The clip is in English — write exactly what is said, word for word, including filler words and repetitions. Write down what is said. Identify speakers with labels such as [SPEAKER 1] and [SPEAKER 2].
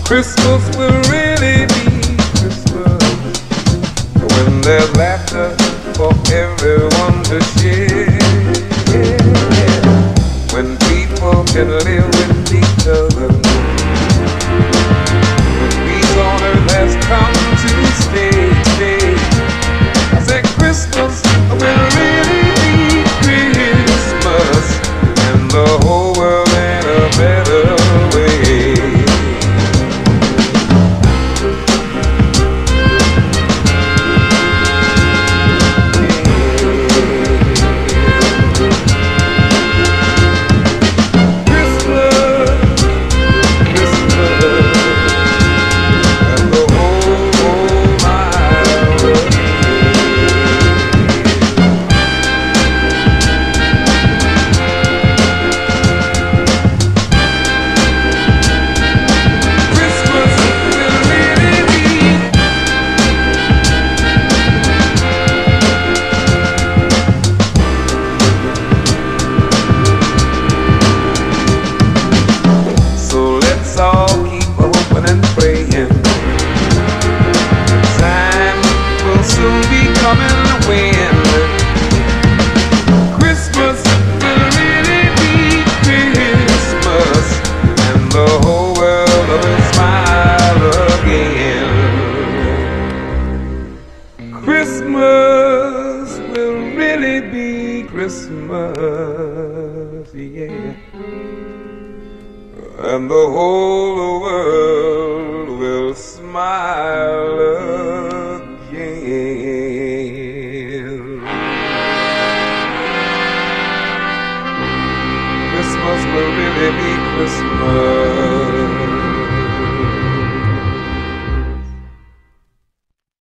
[SPEAKER 1] Christmas will really be Christmas when there's laughter for everyone to share. When people can live with each other. When peace on earth has come to stay, stay. I said Christmas will really be Christmas, and the whole world in a better way. Christmas will really be Christmas, yeah, and the whole world will smile again. Christmas will really be Christmas.